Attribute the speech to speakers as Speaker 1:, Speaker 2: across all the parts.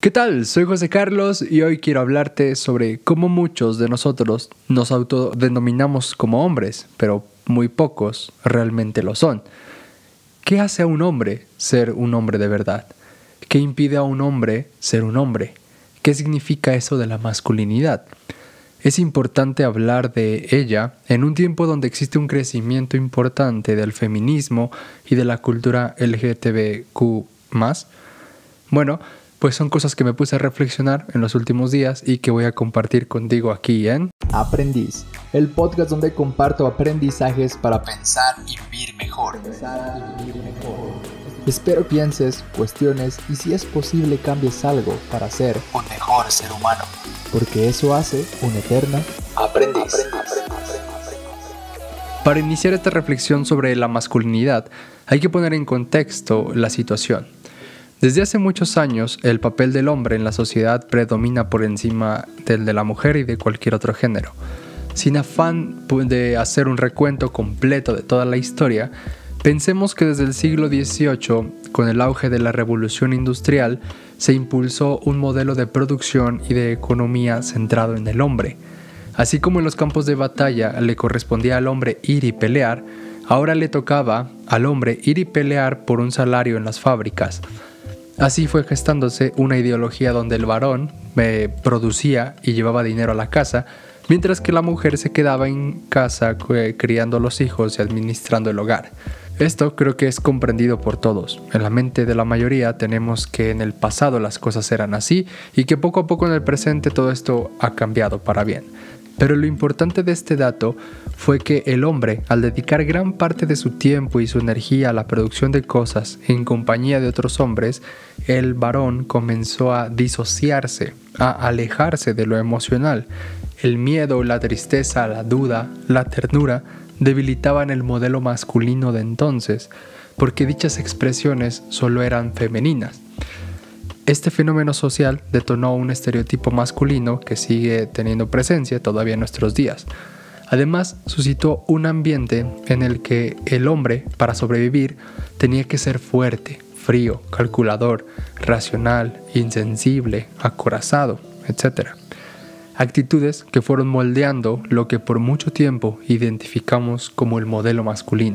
Speaker 1: ¿Qué tal? Soy José Carlos y hoy quiero hablarte sobre cómo muchos de nosotros nos autodenominamos como hombres, pero muy pocos realmente lo son. ¿Qué hace a un hombre ser un hombre de verdad? ¿Qué impide a un hombre ser un hombre? ¿Qué significa eso de la masculinidad? Es importante hablar de ella en un tiempo donde existe un crecimiento importante del feminismo y de la cultura LGTBQ+. Bueno, pues son cosas que me puse a reflexionar en los últimos días y que voy a compartir contigo aquí en
Speaker 2: Aprendiz, el podcast donde comparto aprendizajes para pensar y vivir mejor. Espero pienses, cuestiones y si es posible cambies algo para ser un mejor ser humano, porque eso hace un eterno aprendiz.
Speaker 1: Para iniciar esta reflexión sobre la masculinidad, hay que poner en contexto la situación. Desde hace muchos años, el papel del hombre en la sociedad predomina por encima del de la mujer y de cualquier otro género. Sin afán de hacer un recuento completo de toda la historia, pensemos que desde el siglo XVIII, con el auge de la revolución industrial, se impulsó un modelo de producción y de economía centrado en el hombre. Así como en los campos de batalla le correspondía al hombre ir y pelear, ahora le tocaba al hombre ir y pelear por un salario en las fábricas. Así fue gestándose una ideología donde el varón producía y llevaba dinero a la casa, mientras que la mujer se quedaba en casa criando a los hijos y administrando el hogar. Esto creo que es comprendido por todos. En la mente de la mayoría tenemos que en el pasado las cosas eran así y que poco a poco en el presente todo esto ha cambiado para bien. Pero lo importante de este dato fue que el hombre, al dedicar gran parte de su tiempo y su energía a la producción de cosas en compañía de otros hombres, el varón comenzó a disociarse, a alejarse de lo emocional. El miedo, la tristeza, la duda, la ternura debilitaban el modelo masculino de entonces, porque dichas expresiones solo eran femeninas. Este fenómeno social detonó un estereotipo masculino que sigue teniendo presencia todavía en nuestros días. Además, suscitó un ambiente en el que el hombre, para sobrevivir, tenía que ser fuerte, frío, calculador, racional, insensible, acorazado, etc. Actitudes que fueron moldeando lo que por mucho tiempo identificamos como el modelo masculino.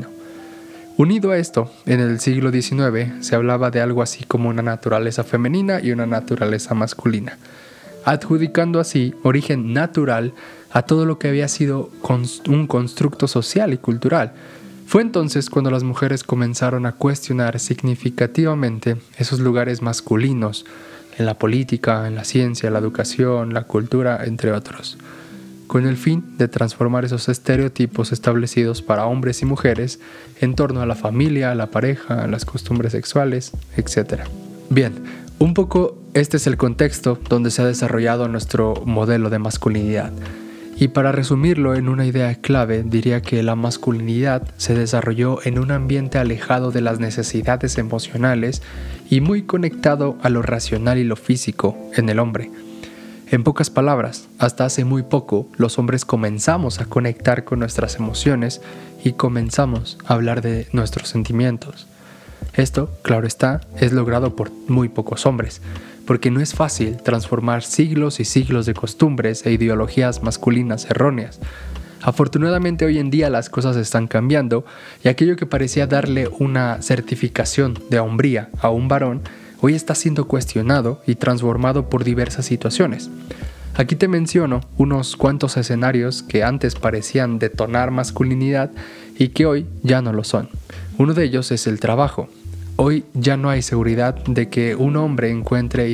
Speaker 1: Unido a esto, en el siglo XIX se hablaba de algo así como una naturaleza femenina y una naturaleza masculina, adjudicando así origen natural a todo lo que había sido un constructo social y cultural. Fue entonces cuando las mujeres comenzaron a cuestionar significativamente esos lugares masculinos en la política, en la ciencia, la educación, la cultura, entre otros, con el fin de transformar esos estereotipos establecidos para hombres y mujeres en torno a la familia, a la pareja, a las costumbres sexuales, etc. Bien, un poco este es el contexto donde se ha desarrollado nuestro modelo de masculinidad. Y para resumirlo en una idea clave, diría que la masculinidad se desarrolló en un ambiente alejado de las necesidades emocionales y muy conectado a lo racional y lo físico en el hombre. En pocas palabras, hasta hace muy poco, los hombres comenzamos a conectar con nuestras emociones y comenzamos a hablar de nuestros sentimientos. Esto, claro está, es logrado por muy pocos hombres, porque no es fácil transformar siglos y siglos de costumbres e ideologías masculinas erróneas. Afortunadamente hoy en día las cosas están cambiando y aquello que parecía darle una certificación de hombría a un varón hoy está siendo cuestionado y transformado por diversas situaciones. Aquí te menciono unos cuantos escenarios que antes parecían detonar masculinidad y que hoy ya no lo son. Uno de ellos es el trabajo. Hoy ya no hay seguridad de que un hombre encuentre y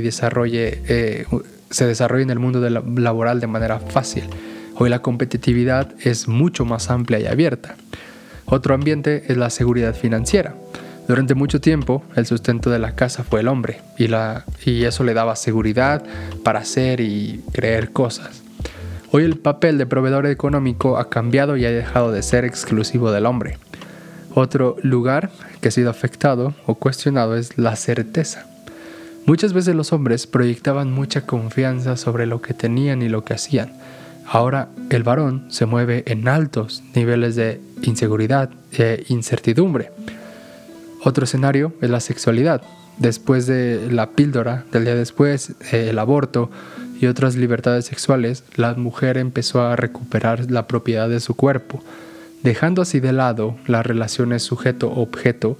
Speaker 1: se desarrolle en el mundo laboral de manera fácil. Hoy la competitividad es mucho más amplia y abierta. Otro ambiente es la seguridad financiera. Durante mucho tiempo, el sustento de la casa fue el hombre y eso le daba seguridad para hacer y creer cosas. Hoy el papel de proveedor económico ha cambiado y ha dejado de ser exclusivo del hombre. Otro lugar que ha sido afectado o cuestionado es la certeza. Muchas veces los hombres proyectaban mucha confianza sobre lo que tenían y lo que hacían. Ahora el varón se mueve en altos niveles de inseguridad e incertidumbre. Otro escenario es la sexualidad. después de la píldora, del día después, el aborto y otras libertades sexuales, la mujer empezó a recuperar la propiedad de su cuerpo, dejando así de lado las relaciones sujeto-objeto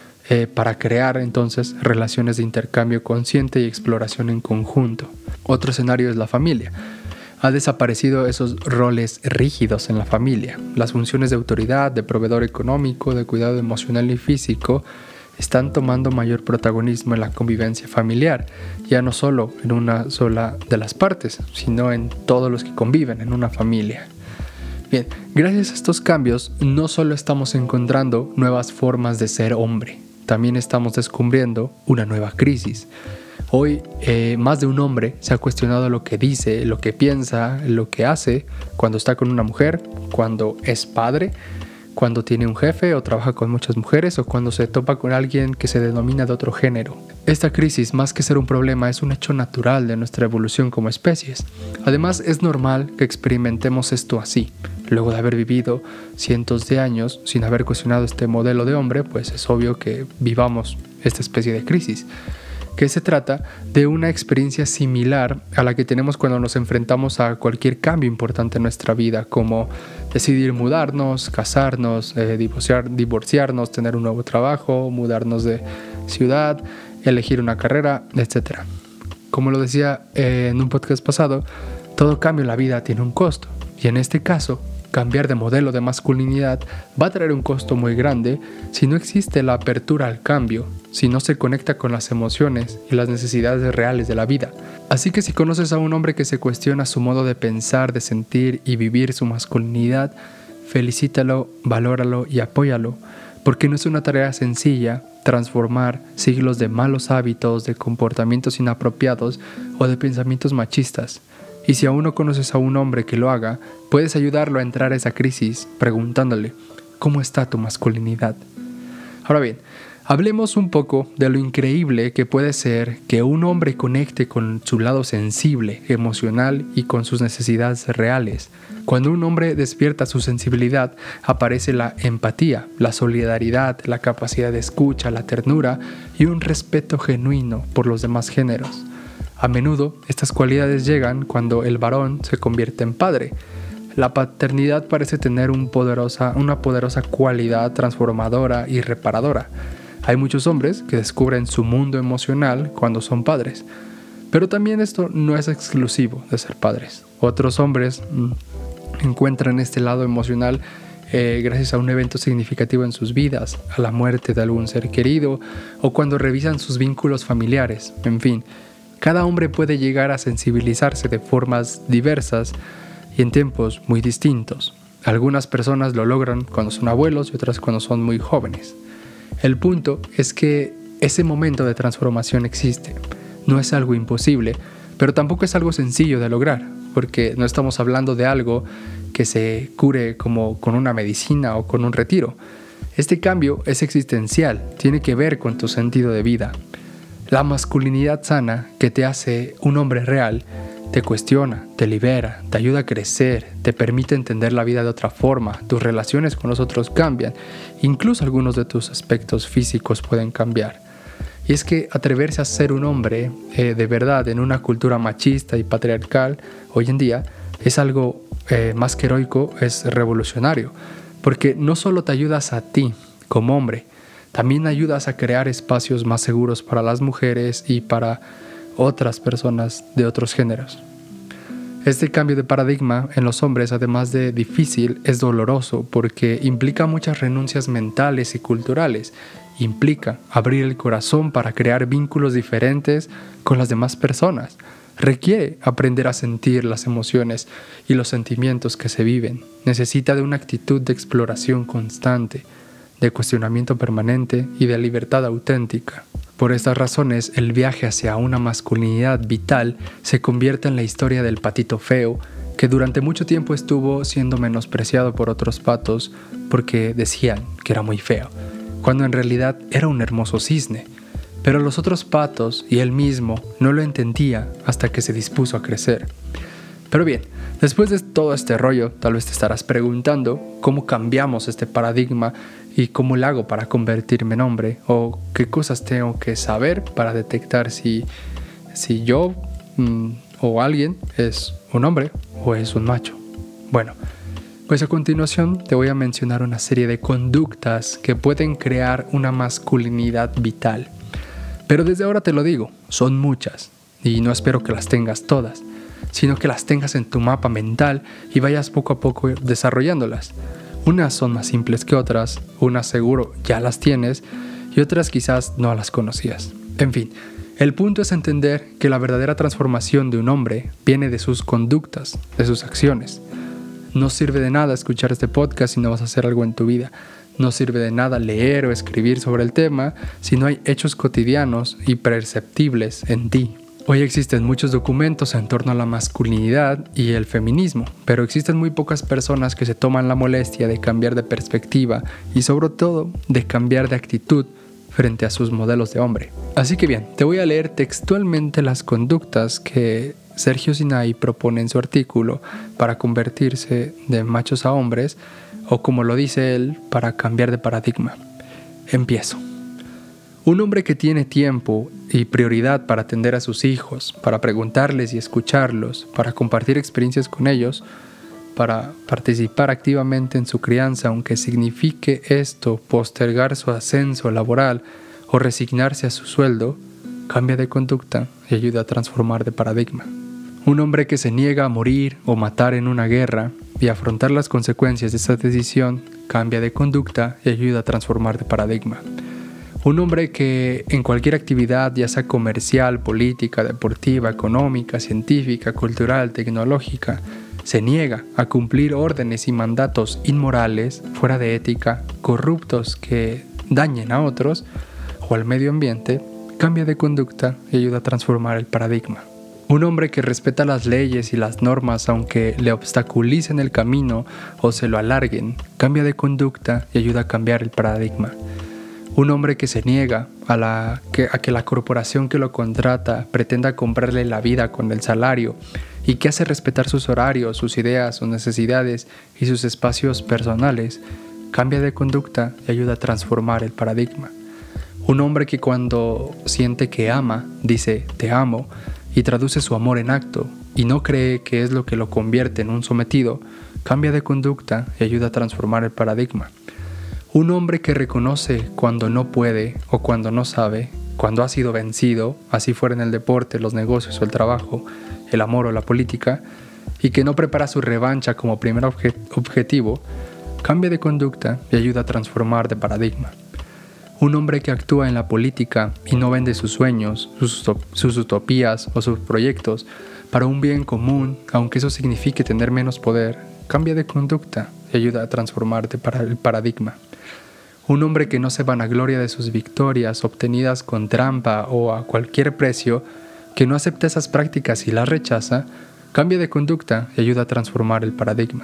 Speaker 1: para crear entonces relaciones de intercambio consciente y exploración en conjunto. Otro escenario es la familia. Ha desaparecido esos roles rígidos en la familia. Las funciones de autoridad, de proveedor económico, de cuidado emocional y físico están tomando mayor protagonismo en la convivencia familiar, ya no solo en una sola de las partes, sino en todos los que conviven en una familia. Bien, gracias a estos cambios, no solo estamos encontrando nuevas formas de ser hombre, también estamos descubriendo una nueva crisis. Hoy, más de un hombre se ha cuestionado lo que dice, lo que piensa, lo que hace cuando está con una mujer, cuando es padre, cuando tiene un jefe o trabaja con muchas mujeres o cuando se topa con alguien que se denomina de otro género. Esta crisis, más que ser un problema, es un hecho natural de nuestra evolución como especies. Además, es normal que experimentemos esto así. Luego de haber vivido cientos de años sin haber cuestionado este modelo de hombre, pues es obvio que vivamos esta especie de crisis, que se trata de una experiencia similar a la que tenemos cuando nos enfrentamos a cualquier cambio importante en nuestra vida, como decidir mudarnos, casarnos, divorciarnos, tener un nuevo trabajo, mudarnos de ciudad, elegir una carrera, etc. Como lo decía en un podcast pasado, todo cambio en la vida tiene un costo, y en este caso, cambiar de modelo de masculinidad va a traer un costo muy grande si no existe la apertura al cambio, si no se conecta con las emociones y las necesidades reales de la vida. Así que si conoces a un hombre que se cuestiona su modo de pensar, de sentir y vivir su masculinidad, felicítalo, valóralo y apóyalo, porque no es una tarea sencilla transformar siglos de malos hábitos, de comportamientos inapropiados o de pensamientos machistas. Y si aún no conoces a un hombre que lo haga, puedes ayudarlo a entrar a esa crisis preguntándole, ¿cómo está tu masculinidad? Ahora bien, hablemos un poco de lo increíble que puede ser que un hombre conecte con su lado sensible, emocional y con sus necesidades reales. Cuando un hombre despierta su sensibilidad, aparece la empatía, la solidaridad, la capacidad de escucha, la ternura y un respeto genuino por los demás géneros. A menudo, estas cualidades llegan cuando el varón se convierte en padre. La paternidad parece tener una poderosa cualidad transformadora y reparadora. Hay muchos hombres que descubren su mundo emocional cuando son padres, pero también esto no es exclusivo de ser padres. Otros hombres encuentran este lado emocional gracias a un evento significativo en sus vidas, a la muerte de algún ser querido o cuando revisan sus vínculos familiares, en fin. Cada hombre puede llegar a sensibilizarse de formas diversas y en tiempos muy distintos. Algunas personas lo logran cuando son abuelos y otras cuando son muy jóvenes. El punto es que ese momento de transformación existe. No es algo imposible, pero tampoco es algo sencillo de lograr, porque no estamos hablando de algo que se cure como con una medicina o con un retiro. Este cambio es existencial, tiene que ver con tu sentido de vida. La masculinidad sana, que te hace un hombre real, te cuestiona, te libera, te ayuda a crecer, te permite entender la vida de otra forma, tus relaciones con los otros cambian, incluso algunos de tus aspectos físicos pueden cambiar. Y es que atreverse a ser un hombre de verdad en una cultura machista y patriarcal hoy en día es algo más que heroico, es revolucionario, porque no solo te ayudas a ti como hombre, también ayudas a crear espacios más seguros para las mujeres y para otras personas de otros géneros. Este cambio de paradigma en los hombres, además de difícil, es doloroso porque implica muchas renuncias mentales y culturales. Implica abrir el corazón para crear vínculos diferentes con las demás personas. Requiere aprender a sentir las emociones y los sentimientos que se viven. Necesita de una actitud de exploración constante, de cuestionamiento permanente y de libertad auténtica. Por estas razones, el viaje hacia una masculinidad vital se convierte en la historia del patito feo, que durante mucho tiempo estuvo siendo menospreciado por otros patos porque decían que era muy feo, cuando en realidad era un hermoso cisne. Pero los otros patos y él mismo no lo entendía hasta que se dispuso a crecer. Pero bien, después de todo este rollo, tal vez te estarás preguntando cómo cambiamos este paradigma y cómo lo hago para convertirme en hombre, o qué cosas tengo que saber para detectar si yo o alguien es un hombre o es un macho. Bueno, pues a continuación te voy a mencionar una serie de conductas que pueden crear una masculinidad vital. Pero desde ahora te lo digo, son muchas, y no espero que las tengas todas, sino que las tengas en tu mapa mental y vayas poco a poco desarrollándolas. Unas son más simples que otras, unas seguro ya las tienes y otras quizás no las conocías. En fin, el punto es entender que la verdadera transformación de un hombre viene de sus conductas, de sus acciones. No sirve de nada escuchar este podcast si no vas a hacer algo en tu vida. No sirve de nada leer o escribir sobre el tema si no hay hechos cotidianos y perceptibles en ti. Hoy existen muchos documentos en torno a la masculinidad y el feminismo, pero existen muy pocas personas que se toman la molestia de cambiar de perspectiva y sobre todo de cambiar de actitud frente a sus modelos de hombre. Así que bien, te voy a leer textualmente las conductas que Sergio Sinai propone en su artículo para convertirse de machos a hombres, o como lo dice él, para cambiar de paradigma. Empiezo. Un hombre que tiene tiempo y prioridad para atender a sus hijos, para preguntarles y escucharlos, para compartir experiencias con ellos, para participar activamente en su crianza, aunque signifique esto postergar su ascenso laboral o resignarse a su sueldo, cambia de conducta y ayuda a transformar de paradigma. Un hombre que se niega a morir o matar en una guerra y afrontar las consecuencias de esa decisión, cambia de conducta y ayuda a transformar de paradigma. Un hombre que en cualquier actividad, ya sea comercial, política, deportiva, económica, científica, cultural, tecnológica, se niega a cumplir órdenes y mandatos inmorales, fuera de ética, corruptos que dañen a otros o al medio ambiente, cambia de conducta y ayuda a transformar el paradigma. Un hombre que respeta las leyes y las normas aunque le obstaculicen el camino o se lo alarguen, cambia de conducta y ayuda a cambiar el paradigma. Un hombre que se niega a que la corporación que lo contrata pretenda comprarle la vida con el salario y que hace respetar sus horarios, sus ideas, sus necesidades y sus espacios personales, cambia de conducta y ayuda a transformar el paradigma. Un hombre que cuando siente que ama, dice te amo y traduce su amor en acto y no cree que es lo que lo convierte en un sometido, cambia de conducta y ayuda a transformar el paradigma. Un hombre que reconoce cuando no puede o cuando no sabe, cuando ha sido vencido, así fuera en el deporte, los negocios o el trabajo, el amor o la política, y que no prepara su revancha como primer objetivo, cambia de conducta y ayuda a transformar de paradigma. Un hombre que actúa en la política y no vende sus sueños, sus utopías o sus proyectos para un bien común, aunque eso signifique tener menos poder, cambia de conducta y ayuda a transformar el paradigma. Un hombre que no se vanagloria de sus victorias obtenidas con trampa o a cualquier precio, que no acepta esas prácticas y las rechaza, cambia de conducta y ayuda a transformar el paradigma.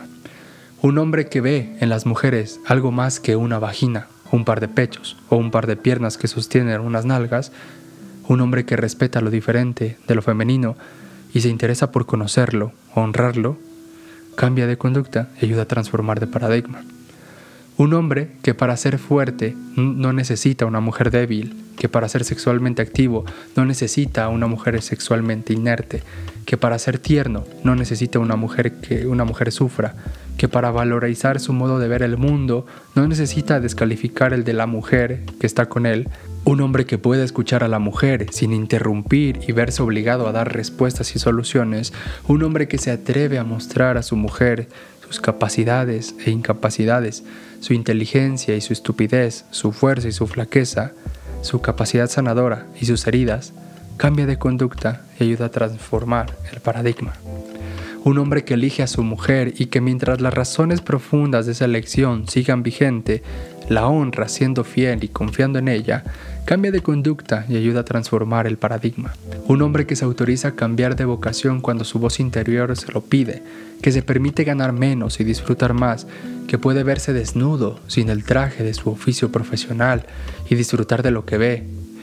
Speaker 1: Un hombre que ve en las mujeres algo más que una vagina, un par de pechos o un par de piernas que sostienen unas nalgas, un hombre que respeta lo diferente de lo femenino y se interesa por conocerlo o honrarlo, cambia de conducta y ayuda a transformar de paradigma. Un hombre que para ser fuerte no necesita una mujer débil, que para ser sexualmente activo no necesita una mujer sexualmente inerte, que para ser tierno no necesita una mujer que una mujer sufra, que para valorizar su modo de ver el mundo no necesita descalificar el de la mujer que está con él. Un hombre que puede escuchar a la mujer sin interrumpir y verse obligado a dar respuestas y soluciones. Un hombre que se atreve a mostrar a su mujer sus capacidades e incapacidades, su inteligencia y su estupidez, su fuerza y su flaqueza, su capacidad sanadora y sus heridas, cambia de conducta y ayuda a transformar el paradigma. Un hombre que elige a su mujer y que mientras las razones profundas de esa elección sigan vigente, la honra siendo fiel y confiando en ella, cambia de conducta y ayuda a transformar el paradigma. Un hombre que se autoriza a cambiar de vocación cuando su voz interior se lo pide, que se permite ganar menos y disfrutar más, que puede verse desnudo sin el traje de su oficio profesional y disfrutar de lo que ve,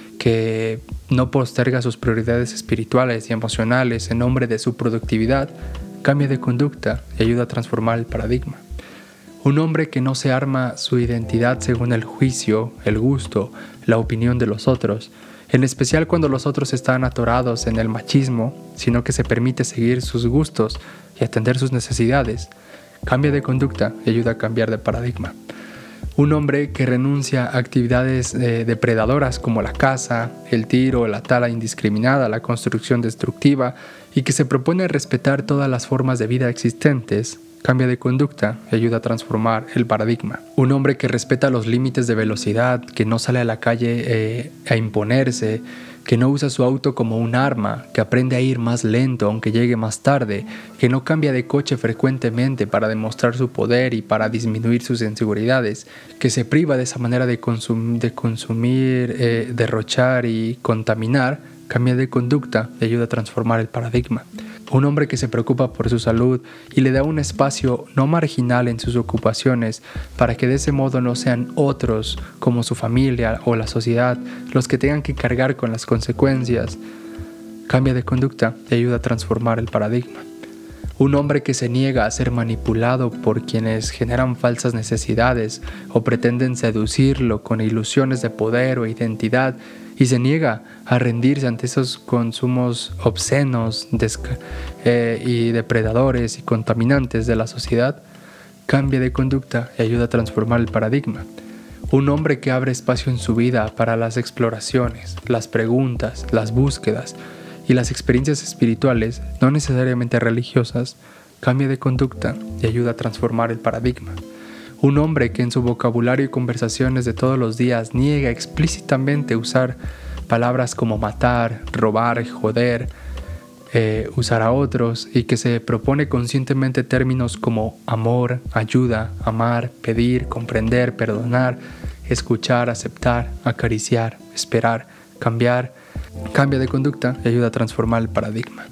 Speaker 1: que no posterga sus prioridades espirituales y emocionales en nombre de su productividad, cambia de conducta y ayuda a transformar el paradigma. Un hombre que no se arma su identidad según el juicio, el gusto, la opinión de los otros, en especial cuando los otros están atorados en el machismo, sino que se permite seguir sus gustos y atender sus necesidades, cambia de conducta y ayuda a cambiar de paradigma. Un hombre que renuncia a actividades depredadoras como la caza, el tiro, la tala indiscriminada, la construcción destructiva y que se propone respetar todas las formas de vida existentes, cambia de conducta y ayuda a transformar el paradigma. Un hombre que respeta los límites de velocidad, que no sale a la calle a imponerse, que no usa su auto como un arma, que aprende a ir más lento aunque llegue más tarde, que no cambia de coche frecuentemente para demostrar su poder y para disminuir sus inseguridades, que se priva de esa manera de consumir, derrochar y contaminar, cambia de conducta y ayuda a transformar el paradigma. Un hombre que se preocupa por su salud y le da un espacio no marginal en sus ocupaciones para que de ese modo no sean otros, como su familia o la sociedad, los que tengan que cargar con las consecuencias, cambia de conducta y ayuda a transformar el paradigma. Un hombre que se niega a ser manipulado por quienes generan falsas necesidades o pretenden seducirlo con ilusiones de poder o identidad y se niega a rendirse ante esos consumos obscenos y depredadores y contaminantes de la sociedad, cambia de conducta y ayuda a transformar el paradigma. Un hombre que abre espacio en su vida para las exploraciones, las preguntas, las búsquedas y las experiencias espirituales, no necesariamente religiosas, cambia de conducta y ayuda a transformar el paradigma. Un hombre que en su vocabulario y conversaciones de todos los días niega explícitamente usar palabras como matar, robar, joder, usar a otros y que se propone conscientemente términos como amor, ayuda, amar, pedir, comprender, perdonar, escuchar, aceptar, acariciar, esperar, cambia de conducta y ayuda a transformar el paradigma.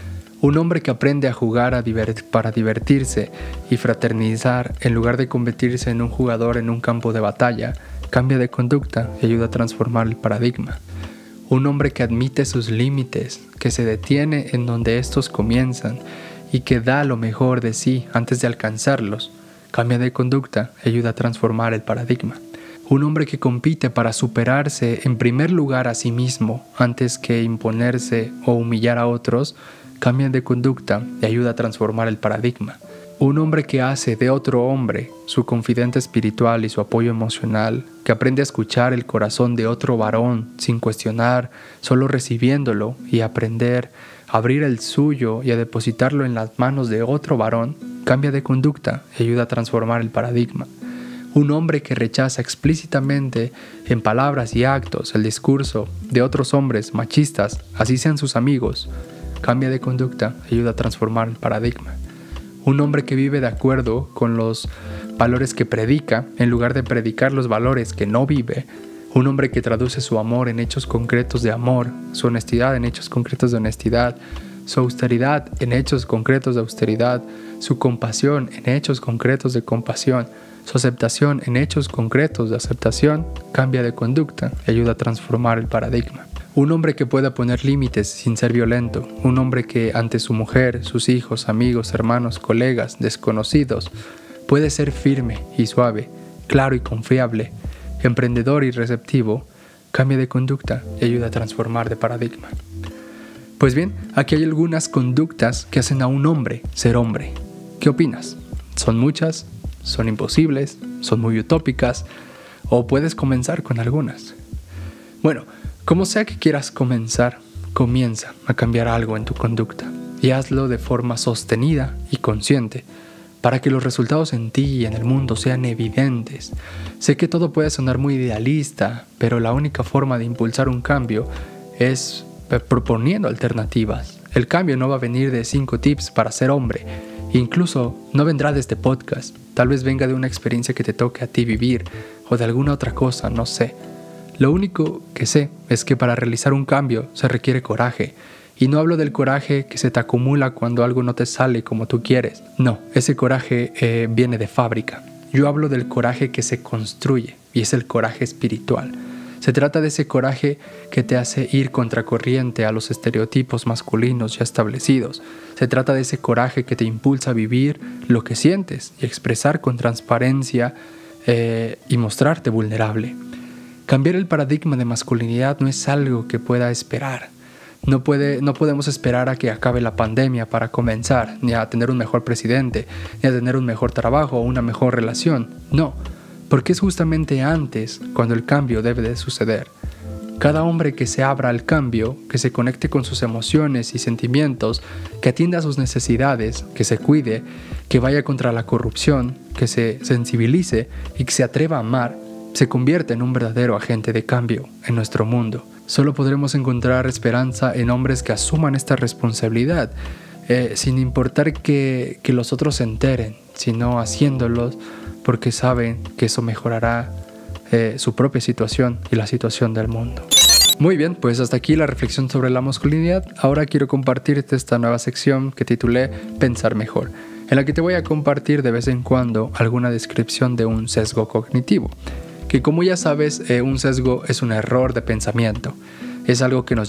Speaker 1: Un hombre que aprende a jugar para divertirse y fraternizar en lugar de convertirse en un jugador en un campo de batalla, cambia de conducta y ayuda a transformar el paradigma. Un hombre que admite sus límites, que se detiene en donde estos comienzan y que da lo mejor de sí antes de alcanzarlos, cambia de conducta y ayuda a transformar el paradigma. Un hombre que compite para superarse en primer lugar a sí mismo antes que imponerse o humillar a otros, cambia de conducta y ayuda a transformar el paradigma. Un hombre que hace de otro hombre su confidente espiritual y su apoyo emocional, que aprende a escuchar el corazón de otro varón sin cuestionar, solo recibiéndolo y aprender a abrir el suyo y a depositarlo en las manos de otro varón, cambia de conducta y ayuda a transformar el paradigma. Un hombre que rechaza explícitamente en palabras y actos el discurso de otros hombres machistas, así sean sus amigos, cambia de conducta y ayuda a transformar el paradigma. Un hombre que vive de acuerdo con los valores que predica, en lugar de predicar los valores que no vive. Un hombre que traduce su amor en hechos concretos de amor, su honestidad en hechos concretos de honestidad, su austeridad en hechos concretos de austeridad, su compasión en hechos concretos de compasión, su aceptación en hechos concretos de aceptación, cambia de conducta y ayuda a transformar el paradigma. Un hombre que pueda poner límites sin ser violento, un hombre que ante su mujer, sus hijos, amigos, hermanos, colegas, desconocidos, puede ser firme y suave, claro y confiable, emprendedor y receptivo, cambia de conducta y ayuda a transformar de paradigma. Pues bien, aquí hay algunas conductas que hacen a un hombre ser hombre. ¿Qué opinas? ¿Son muchas? ¿Son imposibles? ¿Son muy utópicas? ¿O puedes comenzar con algunas? Bueno, como sea que quieras comenzar, comienza a cambiar algo en tu conducta y hazlo de forma sostenida y consciente para que los resultados en ti y en el mundo sean evidentes. Sé que todo puede sonar muy idealista, pero la única forma de impulsar un cambio es proponiendo alternativas. El cambio no va a venir de 5 tips para ser hombre, incluso no vendrá de este podcast, tal vez venga de una experiencia que te toque a ti vivir o de alguna otra cosa, no sé. Lo único que sé es que para realizar un cambio se requiere coraje. Y no hablo del coraje que se te acumula cuando algo no te sale como tú quieres. No, ese coraje viene de fábrica. Yo hablo del coraje que se construye y es el coraje espiritual. Se trata de ese coraje que te hace ir contracorriente a los estereotipos masculinos ya establecidos. Se trata de ese coraje que te impulsa a vivir lo que sientes y expresar con transparencia y mostrarte vulnerable. Cambiar el paradigma de masculinidad no es algo que pueda esperar. No podemos esperar a que acabe la pandemia para comenzar, ni a tener un mejor presidente, ni a tener un mejor trabajo o una mejor relación. No, porque es justamente antes cuando el cambio debe de suceder. Cada hombre que se abra al cambio, que se conecte con sus emociones y sentimientos, que atienda a sus necesidades, que se cuide, que vaya contra la corrupción, que se sensibilice y que se atreva a amar, se convierte en un verdadero agente de cambio en nuestro mundo. Solo podremos encontrar esperanza en hombres que asuman esta responsabilidad, sin importar que los otros se enteren, sino haciéndolos porque saben que eso mejorará su propia situación y la situación del mundo. Muy bien, pues hasta aquí la reflexión sobre la masculinidad. Ahora quiero compartirte esta nueva sección que titulé Pensar Mejor, en la que te voy a compartir de vez en cuando alguna descripción de un sesgo cognitivo. Que como ya sabes, un sesgo es un error de pensamiento. Es algo que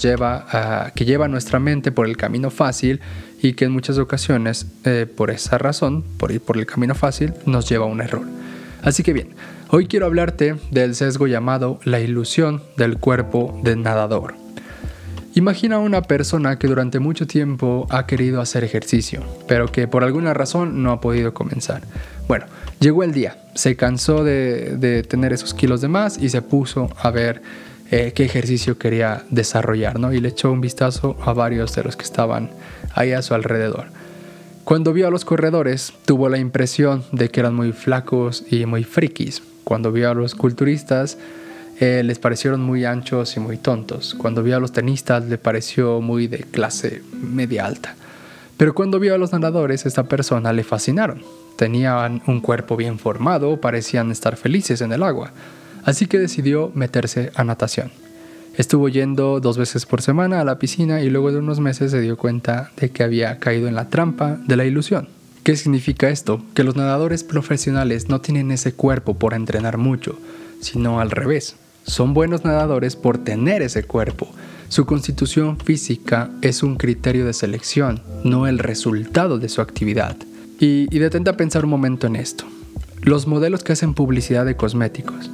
Speaker 1: que lleva a nuestra mente por el camino fácil y que en muchas ocasiones, por esa razón, por ir por el camino fácil, nos lleva a un error. Así que bien, hoy quiero hablarte del sesgo llamado la ilusión del cuerpo de nadador. Imagina a una persona que durante mucho tiempo ha querido hacer ejercicio, pero que por alguna razón no ha podido comenzar. Bueno, llegó el día, se cansó de tener esos kilos de más y se puso a ver qué ejercicio quería desarrollar, ¿no? Y le echó un vistazo a varios de los que estaban ahí a su alrededor. Cuando vio a los corredores, tuvo la impresión de que eran muy flacos y muy frikis. Cuando vio a los culturistas, les parecieron muy anchos y muy tontos. Cuando vio a los tenistas, le pareció muy de clase media alta. Pero cuando vio a los nadadores, esta persona le fascinaron. Tenían un cuerpo bien formado, parecían estar felices en el agua. Así que decidió meterse a natación. Estuvo yendo 2 veces por semana a la piscina y luego de unos meses se dio cuenta de que había caído en la trampa de la ilusión. ¿Qué significa esto? Que los nadadores profesionales no tienen ese cuerpo por entrenar mucho, sino al revés. Son buenos nadadores por tener ese cuerpo. Su constitución física es un criterio de selección, no el resultado de su actividad. Y detente a pensar un momento en esto. Los modelos que hacen publicidad de cosméticos,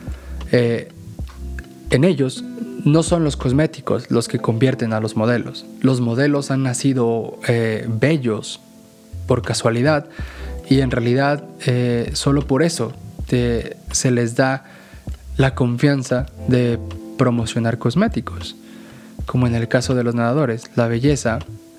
Speaker 1: en ellos no son los cosméticos los que convierten a los modelos. Los modelos han nacido bellos por casualidad y en realidad solo por eso se les da la confianza de promocionar cosméticos. Como en el caso de los nadadores, la belleza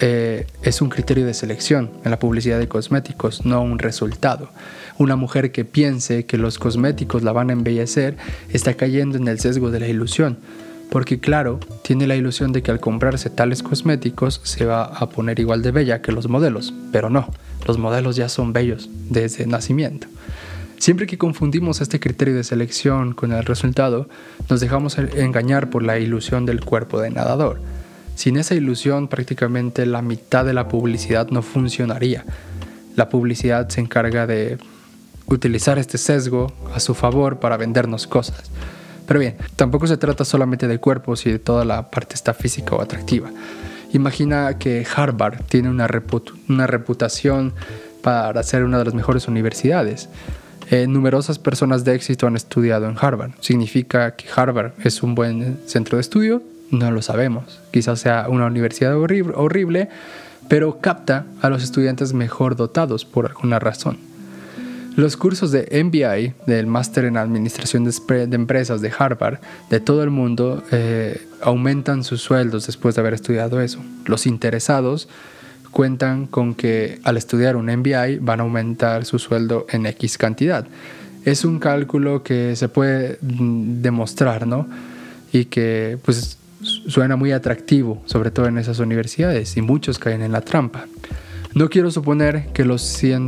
Speaker 1: es un criterio de selección en la publicidad de cosméticos, no un resultado. Una mujer que piense que los cosméticos la van a embellecer está cayendo en el sesgo de la ilusión, porque claro, tiene la ilusión de que al comprarse tales cosméticos se va a poner igual de bella que los modelos, pero no, los modelos ya son bellos desde nacimiento. Siempre que confundimos este criterio de selección con el resultado, nos dejamos engañar por la ilusión del cuerpo de nadador. Sin esa ilusión, prácticamente la mitad de la publicidad no funcionaría. La publicidad se encarga de utilizar este sesgo a su favor para vendernos cosas. Pero bien, tampoco se trata solamente de cuerpos y de toda la parte está física o atractiva. Imagina que Harvard tiene una reputación para ser una de las mejores universidades. Numerosas personas de éxito han estudiado en Harvard. ¿Significa que Harvard es un buen centro de estudio? No lo sabemos. Quizás sea una universidad horrible, pero capta a los estudiantes mejor dotados por alguna razón. Los cursos de MBA, del Máster en Administración de Empresas de Harvard, de todo el mundo, aumentan sus sueldos después de haber estudiado eso. Los interesados cuentan con que al estudiar un MBA van a aumentar su sueldo en X cantidad. Es un cálculo que se puede demostrar, ¿no? Y que pues suena muy atractivo, sobre todo en esas universidades, y muchos caen en la trampa. No quiero suponer que los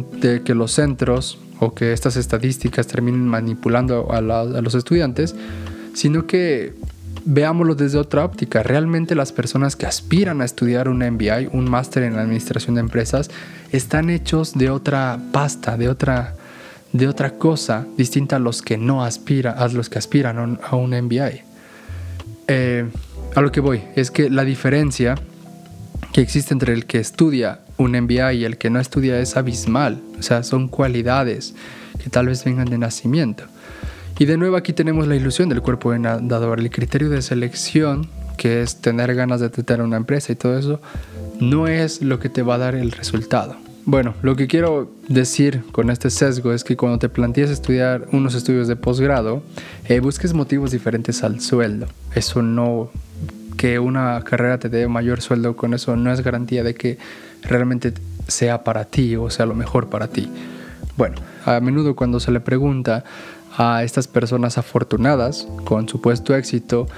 Speaker 1: centros o que estas estadísticas terminen manipulando a los estudiantes, sino que veámoslo desde otra óptica. Realmente las personas que aspiran a estudiar un MBA, un máster en administración de empresas, están hechos de otra pasta, de otra cosa distinta a los que aspiran a un MBA. a lo que voy es que la diferencia que existe entre el que estudia un MBA y el que no estudia es abismal. O sea, son cualidades que tal vez vengan de nacimiento. Y de nuevo aquí tenemos la ilusión del cuerpo de nadador. El criterio de selección, que es tener ganas de tener una empresa y todo eso, no es lo que te va a dar el resultado. Bueno, lo que quiero decir con este sesgo es que cuando te plantees estudiar unos estudios de posgrado, busques motivos diferentes al sueldo. Eso no, que una carrera te dé mayor sueldo con eso no es garantía de que realmente sea para ti o sea lo mejor para ti. Bueno, a menudo cuando se le pregunta a estas personas afortunadas con supuesto éxito,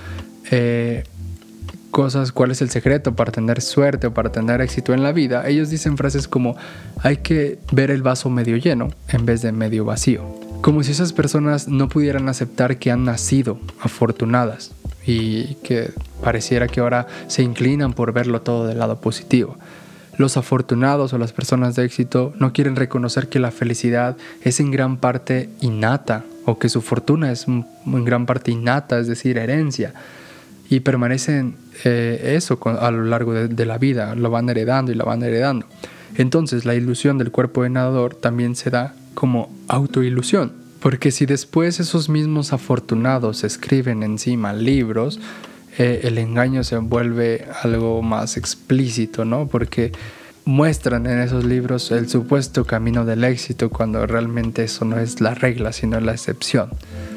Speaker 1: cuál es el secreto para tener suerte o para tener éxito en la vida, ellos dicen frases como hay que ver el vaso medio lleno en vez de medio vacío, como si esas personas no pudieran aceptar que han nacido afortunadas y que pareciera que ahora se inclinan por verlo todo del lado positivo. Los afortunados o las personas de éxito no quieren reconocer que la felicidad es en gran parte innata o que su fortuna es en gran parte innata, es decir, herencia. Y permanecen eso a lo largo de la vida, lo van heredando y lo van heredando. Entonces la ilusión del cuerpo de nadador también se da como autoilusión, porque si después esos mismos afortunados escriben encima libros, el engaño se vuelve algo más explícito, ¿no? Porque muestran en esos libros el supuesto camino del éxito cuando realmente eso no es la regla, sino la excepción.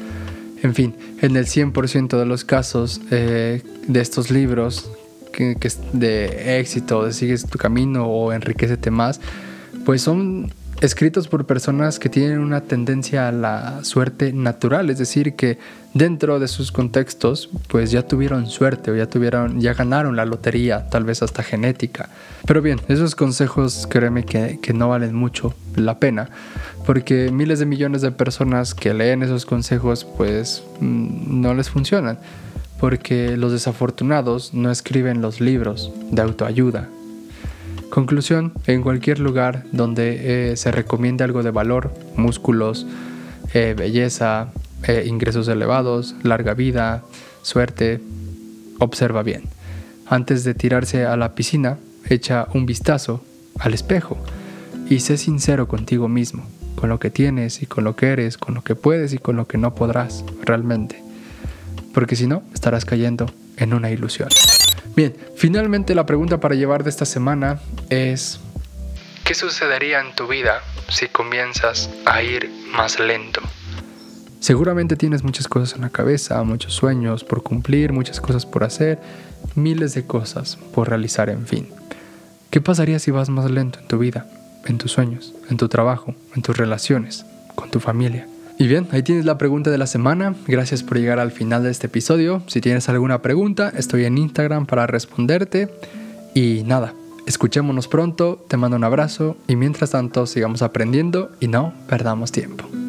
Speaker 1: En fin, en el 100% de los casos de estos libros que de éxito, de sigues tu camino o enriquécete más, pues son escritos por personas que tienen una tendencia a la suerte natural, es decir, que dentro de sus contextos pues ya tuvieron suerte o ya ganaron la lotería, tal vez hasta genética. Pero bien, esos consejos créeme que no valen mucho la pena, porque miles de millones de personas que leen esos consejos pues no les funcionan, porque los desafortunados no escriben los libros de autoayuda. Conclusión, en cualquier lugar donde se recomiende algo de valor, músculos, belleza, ingresos elevados, larga vida, suerte, observa bien. Antes de tirarse a la piscina, echa un vistazo al espejo y sé sincero contigo mismo, con lo que tienes y con lo que eres, con lo que puedes y con lo que no podrás realmente. Porque si no, estarás cayendo en una ilusión. Bien, finalmente la pregunta para llevar de esta semana es: ¿qué sucedería en tu vida si comienzas a ir más lento? Seguramente tienes muchas cosas en la cabeza, muchos sueños por cumplir, muchas cosas por hacer, miles de cosas por realizar, en fin. ¿Qué pasaría si vas más lento en tu vida, en tus sueños, en tu trabajo, en tus relaciones, con tu familia? Y bien, ahí tienes la pregunta de la semana. Gracias por llegar al final de este episodio. Si tienes alguna pregunta, estoy en Instagram para responderte. Y nada, escuchémonos pronto, te mando un abrazo y mientras tanto sigamos aprendiendo y no perdamos tiempo.